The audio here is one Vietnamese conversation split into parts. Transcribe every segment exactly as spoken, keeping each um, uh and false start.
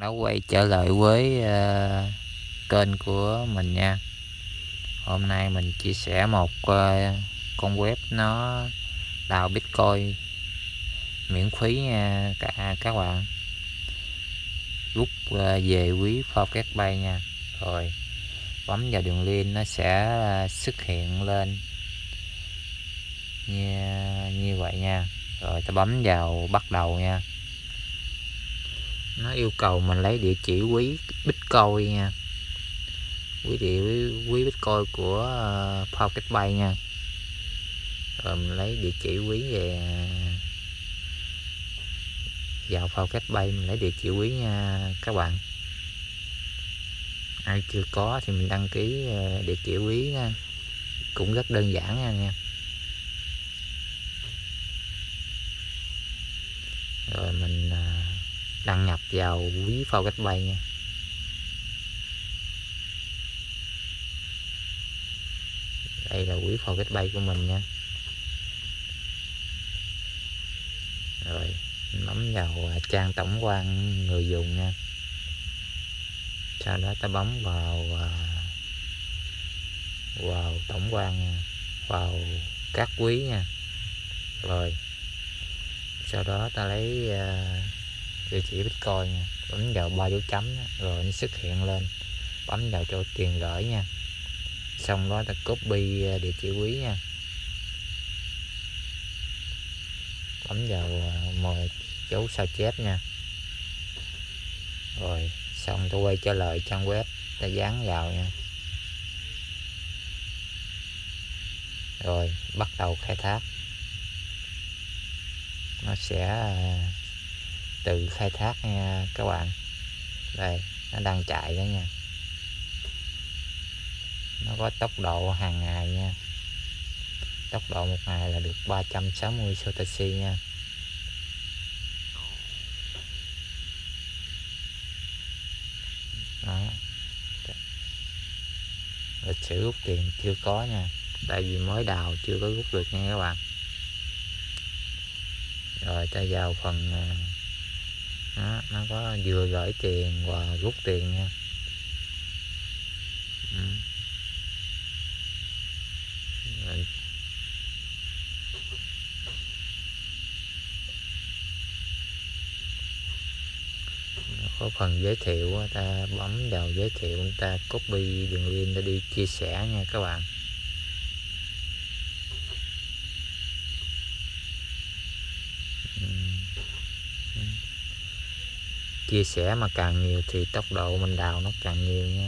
đã quay trở lại với uh, kênh của mình nha. Hôm nay mình chia sẻ một uh, con web nó đào Bitcoin miễn phí nha cả các bạn. Rút uh, về quý Pocket Bay nha. Rồi bấm vào đường link nó sẽ uh, xuất hiện lên như, như vậy nha. Rồi ta bấm vào bắt đầu nha. Nó yêu cầu mình lấy địa chỉ quý Bitcoin nha, quý địa quý Bitcoin của uh, Pocket Bay nha. Rồi mình lấy địa chỉ quý về vào Pocket Bay, mình lấy địa chỉ quý nha các bạn. Ai chưa có thì mình đăng ký uh, địa chỉ quý nha. Cũng rất đơn giản nha nha. Rồi mình uh, đăng nhập vào quý Pocket Bay nha. Đây là quý Pocket Bay của mình nha. Rồi mình bấm vào trang tổng quan người dùng nha. Sau đó ta bấm vào vào tổng quan nha, vào các quý nha. Rồi sau đó ta lấy uh, địa chỉ Bitcoin nha, bấm vào ba dấu chấm đó, rồi nó xuất hiện lên, bấm vào chỗ tiền gửi nha. Xong đó ta copy địa chỉ quý nha, bấm vào một dấu sao chép nha. Rồi xong tôi quay trở lại trang web, ta dán vào nha. Rồi bắt đầu khai thác, nó sẽ tự khai thác nha các bạn. Đây nó đang chạy đó nha, nó có tốc độ hàng ngày nha. Tốc độ một ngày là được ba trăm sáu mươi Satoshi nha. Đó. Lịch sử rút tiền chưa có nha, tại vì mới đào chưa có rút được nha các bạn. Rồi ta vào phần đó, nó có vừa gửi tiền và rút tiền nha. Ừ. Rồi. Có phần giới thiệu, ta bấm vào giới thiệu, ta copy đường link để đi chia sẻ nha các bạn. Chia sẻ mà càng nhiều thì tốc độ mình đào nó càng nhiều nha.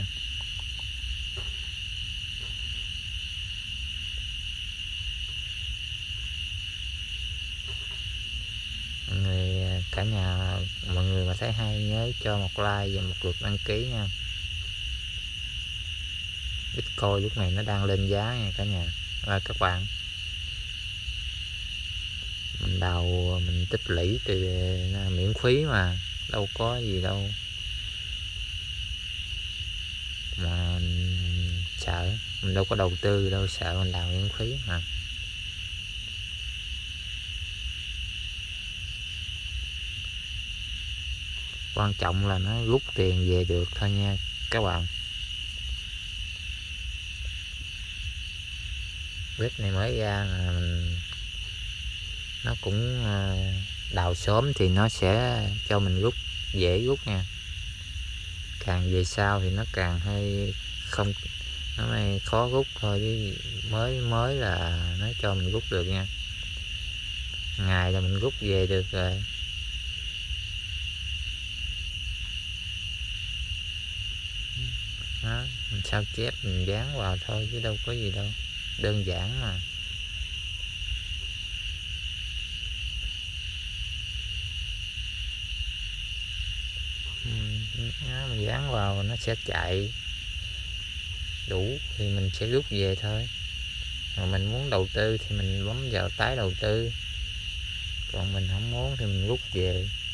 Mọi người cả nhà, mọi người mà thấy hay nhớ cho một like và một lượt đăng ký nha. Bitcoin lúc này nó đang lên giá nha cả nhà. Rồi các bạn, mình đào mình tích lũy từ miễn phí mà, đâu có gì đâu mà sợ, mình đâu có đầu tư đâu, sợ mình đào miễn phí mà. Quan trọng là nó rút tiền về được thôi nha các bạn. Web này mới ra là mình, nó cũng đào sớm thì nó sẽ cho mình rút dễ rút nha. Càng về sau thì nó càng hay không, nó mới khó rút thôi, chứ mới mới là nó cho mình rút được nha. Ngày là mình rút về được rồi. Đó, mình sao chép mình dán vào thôi chứ đâu có gì đâu, đơn giản mà. Đó, mình dán vào nó sẽ chạy đủ thì mình sẽ rút về thôi. Mà mình muốn đầu tư thì mình bấm vào tái đầu tư, còn mình không muốn thì mình rút về.